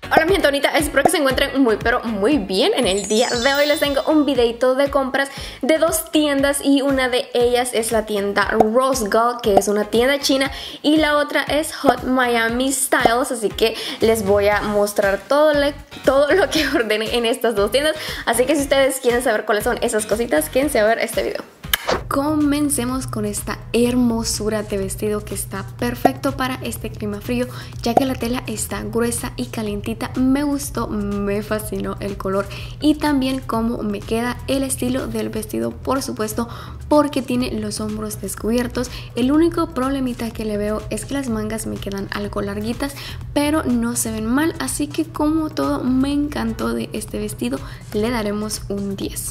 Hola mi gente bonita, espero que se encuentren muy pero muy bien. En el día de hoy les tengo un videito de compras de dos tiendas y una de ellas es la tienda Rose Gold, que es una tienda china, y la otra es Hot Miami Styles, así que les voy a mostrar todo lo que ordené en estas dos tiendas, así que si ustedes quieren saber cuáles son esas cositas, quédense a ver este video. Comencemos con esta hermosura de vestido que está perfecto para este clima frío, ya que la tela está gruesa y calientita. Me gustó, me fascinó el color y también cómo me queda el estilo del vestido, por supuesto, porque tiene los hombros descubiertos. El único problemita que le veo es que las mangas me quedan algo larguitas, pero no se ven mal, así que como todo me encantó de este vestido, le daremos un 10.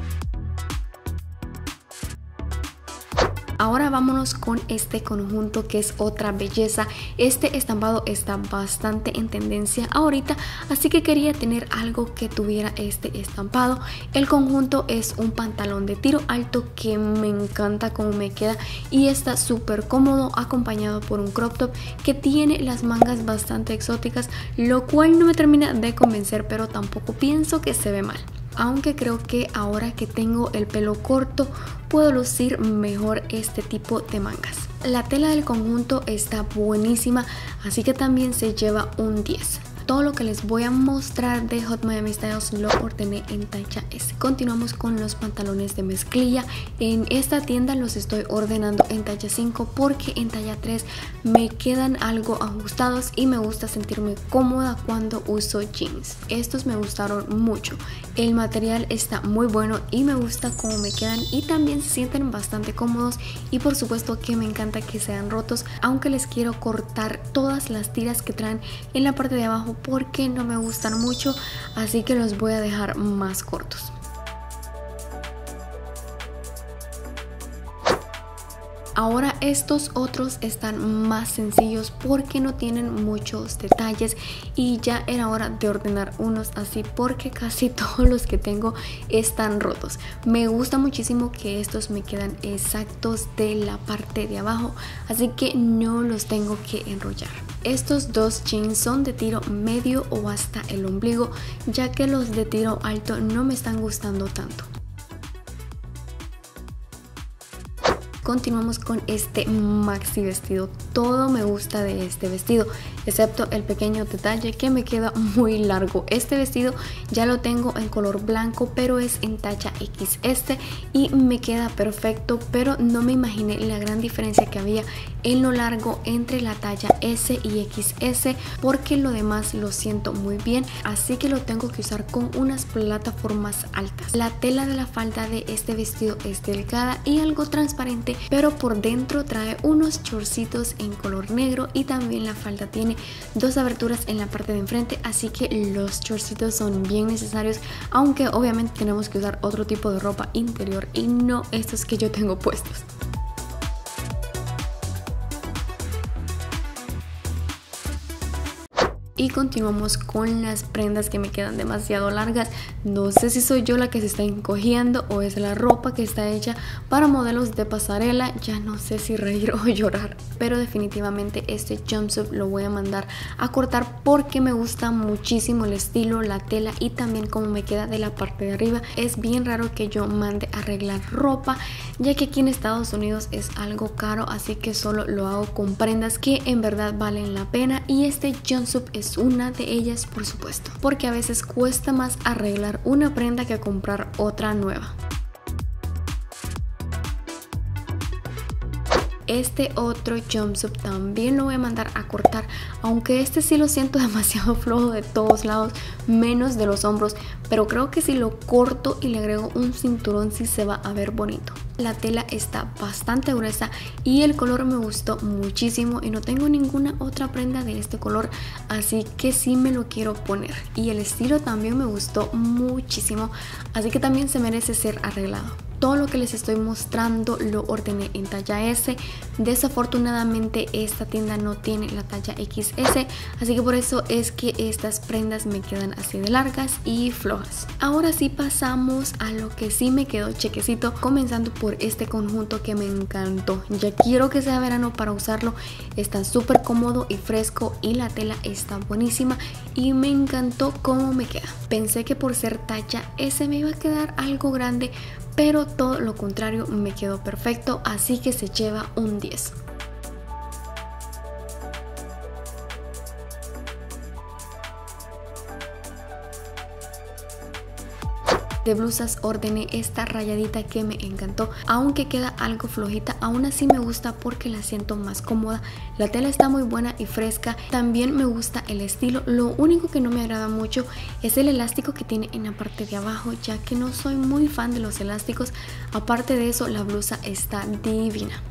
Ahora vámonos con este conjunto que es otra belleza. Este estampado está bastante en tendencia ahorita, así que quería tener algo que tuviera este estampado. El conjunto es un pantalón de tiro alto que me encanta cómo me queda y está súper cómodo, acompañado por un crop top que tiene las mangas bastante exóticas, lo cual no me termina de convencer, pero tampoco pienso que se ve mal. Aunque creo que ahora que tengo el pelo corto puedo lucir mejor este tipo de mangas. La tela del conjunto está buenísima, así que también se lleva un 10. Todo lo que les voy a mostrar de Hot Miami Styles lo ordené en talla S. Continuamos con los pantalones de mezclilla. En esta tienda los estoy ordenando en talla 5 porque en talla 3 me quedan algo ajustados y me gusta sentirme cómoda cuando uso jeans. Estos me gustaron mucho. El material está muy bueno y me gusta cómo me quedan y también se sienten bastante cómodos, y por supuesto que me encanta que sean rotos, aunque les quiero cortar todas las tiras que traen en la parte de abajo porque no me gustan mucho, así que los voy a dejar más cortos. Ahora estos otros están más sencillos porque no tienen muchos detalles y ya era hora de ordenar unos así porque casi todos los que tengo están rotos. Me gusta muchísimo que estos me quedan exactos de la parte de abajo, así que no los tengo que enrollar. Estos dos jeans son de tiro medio o hasta el ombligo, ya que los de tiro alto no me están gustando tanto. Continuamos con este maxi vestido. Todo me gusta de este vestido, excepto el pequeño detalle que me queda muy largo. Este vestido ya lo tengo en color blanco, pero es en talla XS y me queda perfecto, pero no me imaginé la gran diferencia que había en lo largo entre la talla S y XS, porque lo demás lo siento muy bien, así que lo tengo que usar con unas plataformas altas. La tela de la falda de este vestido es delgada y algo transparente, pero por dentro trae unos chorcitos en color negro y también la falda tiene dos aberturas en la parte de enfrente, así que los chorcitos son bien necesarios, aunque obviamente tenemos que usar otro tipo de ropa interior y no estos que yo tengo puestos. Y continuamos con las prendas que me quedan demasiado largas. No sé si soy yo la que se está encogiendo o es la ropa que está hecha para modelos de pasarela. Ya no sé si reír o llorar, pero definitivamente este jumpsuit lo voy a mandar a cortar porque me gusta muchísimo el estilo, la tela y también cómo me queda de la parte de arriba. Es bien raro que yo mande a arreglar ropa, ya que aquí en Estados Unidos es algo caro, así que solo lo hago con prendas que en verdad valen la pena, y este jumpsuit es una de ellas, por supuesto, porque a veces cuesta más arreglar una prenda que comprar otra nueva. Este otro jumpsuit también lo voy a mandar a cortar, aunque este sí lo siento demasiado flojo de todos lados, menos de los hombros, pero creo que si lo corto y le agrego un cinturón sí se va a ver bonito. La tela está bastante gruesa y el color me gustó muchísimo y no tengo ninguna otra prenda de este color, así que sí me lo quiero poner, y el estilo también me gustó muchísimo, así que también se merece ser arreglado. Todo lo que les estoy mostrando lo ordené en talla S. Desafortunadamente esta tienda no tiene la talla XS, así que por eso es que estas prendas me quedan así de largas y flojas. Ahora sí pasamos a lo que sí me quedó chequecito, comenzando por este conjunto que me encantó. Ya quiero que sea verano para usarlo, está súper cómodo y fresco y la tela está buenísima y me encantó cómo me queda. Pensé que por ser talla S me iba a quedar algo grande, pero todo lo contrario, me quedó perfecto, así que se lleva un 10. De blusas ordené esta rayadita que me encantó, aunque queda algo flojita, aún así me gusta porque la siento más cómoda. La tela está muy buena y fresca, también me gusta el estilo. Lo único que no me agrada mucho es el elástico que tiene en la parte de abajo, ya que no soy muy fan de los elásticos. Aparte de eso, la blusa está divina.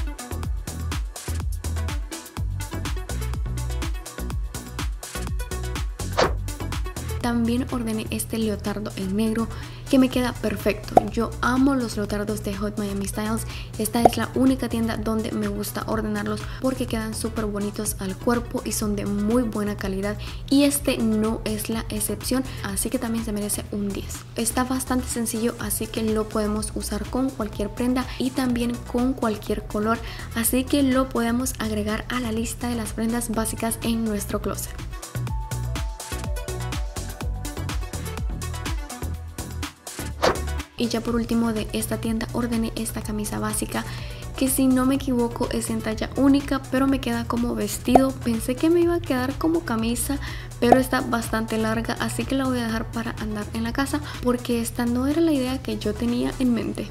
También ordené este leotardo en negro que me queda perfecto. Yo amo los leotardos de Hot Miami Styles. Esta es la única tienda donde me gusta ordenarlos porque quedan súper bonitos al cuerpo y son de muy buena calidad, y este no es la excepción, así que también se merece un 10. Está bastante sencillo, así que lo podemos usar con cualquier prenda y también con cualquier color, así que lo podemos agregar a la lista de las prendas básicas en nuestro closet. Y ya por último de esta tienda ordené esta camisa básica que, si no me equivoco, es en talla única, pero me queda como vestido. Pensé que me iba a quedar como camisa, pero está bastante larga, así que la voy a dejar para andar en la casa porque esta no era la idea que yo tenía en mente.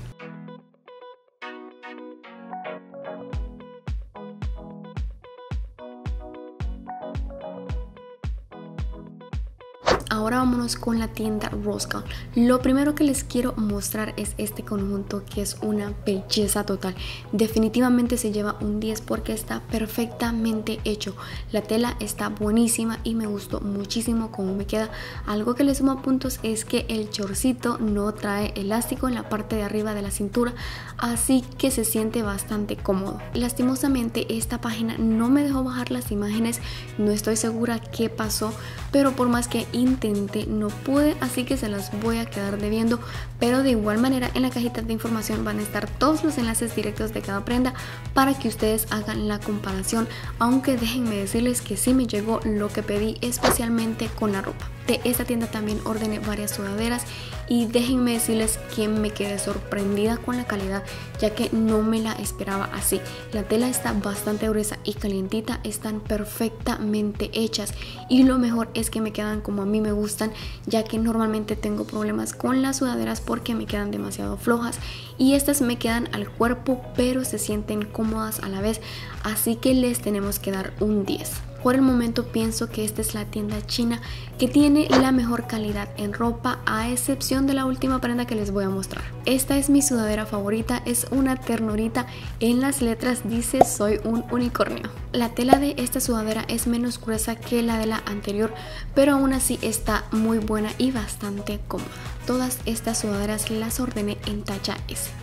Ahora vámonos con la tienda Rose Gold. Lo primero que les quiero mostrar es este conjunto que es una belleza total. Definitivamente se lleva un 10 porque está perfectamente hecho. La tela está buenísima y me gustó muchísimo cómo me queda. Algo que le suma puntos es que el chorcito no trae elástico en la parte de arriba de la cintura, así que se siente bastante cómodo. Lastimosamente esta página no me dejó bajar las imágenes, no estoy segura qué pasó, pero por más que intenté no pude, así que se las voy a quedar debiendo, pero de igual manera en la cajita de información van a estar todos los enlaces directos de cada prenda para que ustedes hagan la comparación, aunque déjenme decirles que sí me llegó lo que pedí, especialmente con la ropa. De esta tienda también ordené varias sudaderas y déjenme decirles que me quedé sorprendida con la calidad, ya que no me la esperaba así. La tela está bastante gruesa y calientita, están perfectamente hechas y lo mejor es que me quedan como a mí me gustan, ya que normalmente tengo problemas con las sudaderas porque me quedan demasiado flojas y estas me quedan al cuerpo pero se sienten cómodas a la vez, así que les tenemos que dar un 10. Por el momento pienso que esta es la tienda china que tiene la mejor calidad en ropa, a excepción de la última prenda que les voy a mostrar. Esta es mi sudadera favorita, es una ternurita, en las letras dice soy un unicornio. La tela de esta sudadera es menos gruesa que la de la anterior, pero aún así está muy buena y bastante cómoda. Todas estas sudaderas las ordené en talla S.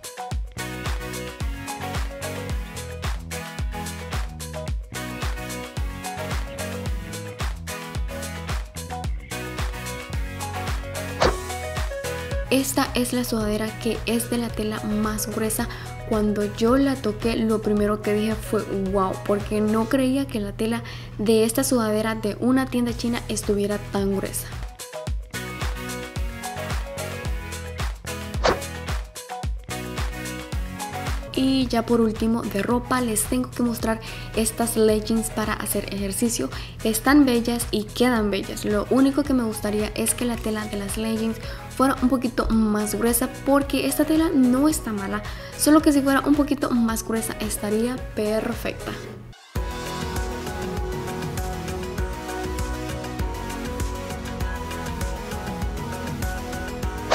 Esta es la sudadera que es de la tela más gruesa. Cuando yo la toqué, lo primero que dije fue wow, porque no creía que la tela de esta sudadera de una tienda china estuviera tan gruesa. Y ya por último de ropa les tengo que mostrar estas leggings para hacer ejercicio. Están bellas y quedan bellas. Lo único que me gustaría es que la tela de las leggings fuera un poquito más gruesa, porque esta tela no está mala, solo que si fuera un poquito más gruesa estaría perfecta.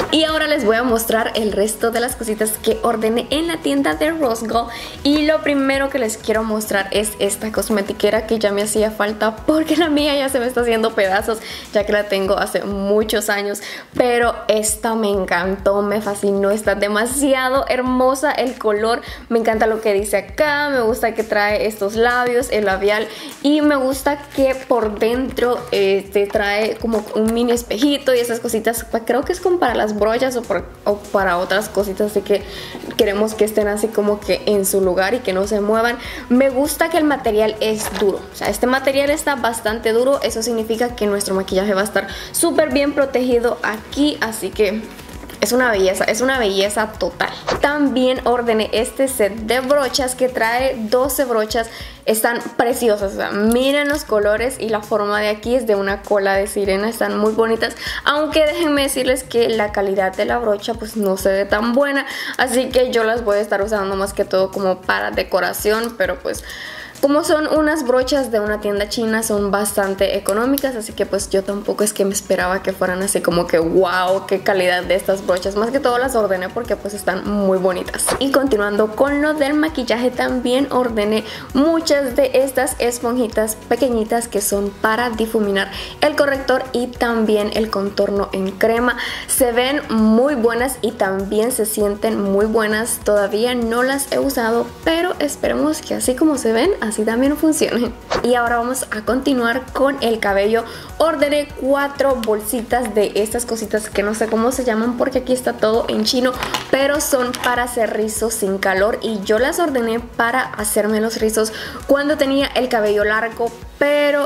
Y ahora les voy a mostrar el resto de las cositas que ordené en la tienda de Rose Gold. Y lo primero que les quiero mostrar es esta cosmetiquera que ya me hacía falta porque la mía ya se me está haciendo pedazos, ya que la tengo hace muchos años. Pero esta me encantó, me fascinó, está demasiado hermosa el color. Me encanta lo que dice acá, me gusta que trae estos labios, el labial, y me gusta que por dentro te trae como un mini espejito y esas cositas. Creo que es como para las brochas o para otras cositas, así que queremos que estén así como que en su lugar y que no se muevan. Me gusta que el material es duro, o sea, este material está bastante duro, eso significa que nuestro maquillaje va a estar súper bien protegido aquí, así que es una belleza total. También ordené este set de brochas que trae 12 brochas. Están preciosas, o sea, miren los colores y la forma de aquí es de una cola de sirena. Están muy bonitas, aunque déjenme decirles que la calidad de la brocha pues no se ve tan buena. Así que yo las voy a estar usando más que todo como para decoración, pero pues como son unas brochas de una tienda china, son bastante económicas, así que pues yo tampoco es que me esperaba que fueran así como que wow, qué calidad de estas brochas. Más que todo las ordené porque pues están muy bonitas. Y continuando con lo del maquillaje, también ordené muchas de estas esponjitas pequeñitas que son para difuminar el corrector y también el contorno en crema. Se ven muy buenas y también se sienten muy buenas. Todavía no las he usado, pero esperemos que así como se ven, así también funcione. Y ahora vamos a continuar con el cabello. Ordené 4 bolsitas de estas cositas que no sé cómo se llaman porque aquí está todo en chino, pero son para hacer rizos sin calor y yo las ordené para hacerme los rizos cuando tenía el cabello largo, pero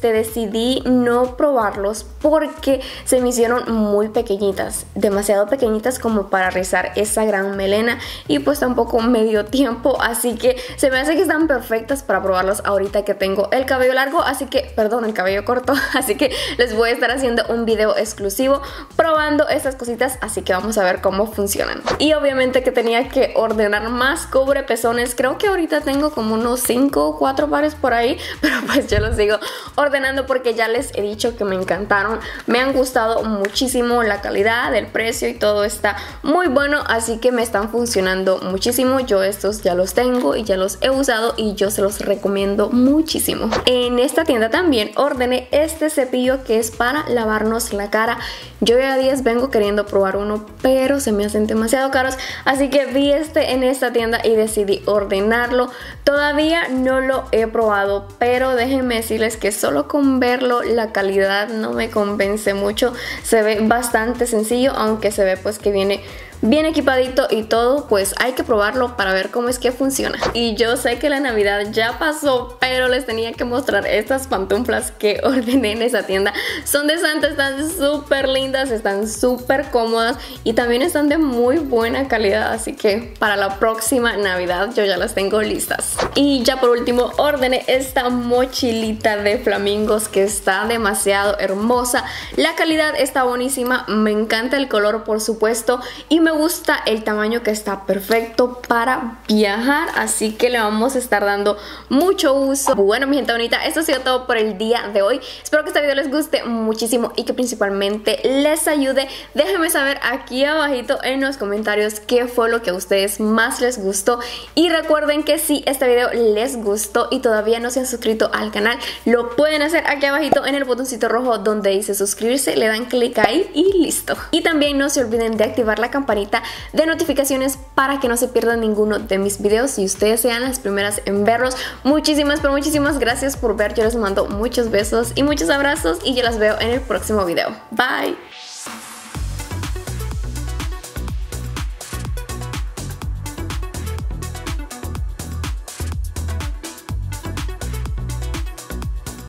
decidí no probarlos porque se me hicieron muy pequeñitas, demasiado pequeñitas como para rizar esa gran melena, y pues tampoco me dio tiempo, así que se me hace que están perfectas para probarlos ahorita que tengo el cabello largo, así que, perdón, el cabello corto, así que les voy a estar haciendo un video exclusivo probando estas cositas, así que vamos a ver cómo funcionan. Y obviamente que tenía que ordenar más cubrepezones, creo que ahorita tengo como unos 5 o 4 pares por ahí, pero pues yo los sigo ordenando porque ya les he dicho que me encantaron, me han gustado muchísimo, la calidad, el precio y todo está muy bueno, así que me están funcionando muchísimo. Yo estos ya los tengo y ya los he usado y yo se los recomiendo muchísimo. En esta tienda también ordené este cepillo que es para lavarnos la cara. Yo ya días vengo queriendo probar uno, pero se me hacen demasiado caros, así que vi este en esta tienda y decidí ordenarlo. Todavía no lo he probado, pero déjenme decirles que solo con verlo la calidad no me convence mucho. Se ve bastante sencillo, aunque se ve pues que viene bien equipadito y todo, pues hay que probarlo para ver cómo es que funciona. Y yo sé que la Navidad ya pasó, pero les tenía que mostrar estas pantuflas que ordené en esa tienda. Son de Santa, están súper lindas, están súper cómodas y también están de muy buena calidad, así que para la próxima Navidad yo ya las tengo listas. Y ya por último ordené esta mochilita de flamingos que está demasiado hermosa. La calidad está buenísima, me encanta el color por supuesto y me gusta el tamaño, que está perfecto para viajar, así que le vamos a estar dando mucho uso. Bueno, mi gente bonita, esto ha sido todo por el día de hoy. Espero que este video les guste muchísimo y que principalmente les ayude. Déjenme saber aquí abajito en los comentarios qué fue lo que a ustedes más les gustó, y recuerden que si este video les gustó y todavía no se han suscrito al canal, lo pueden hacer aquí abajito en el botoncito rojo donde dice suscribirse, le dan clic ahí y listo. Y también no se olviden de activar la campanita de notificaciones para que no se pierdan ninguno de mis videos y ustedes sean las primeras en verlos. Muchísimas, pero muchísimas gracias por ver. Yo les mando muchos besos y muchos abrazos y yo las veo en el próximo video. Bye.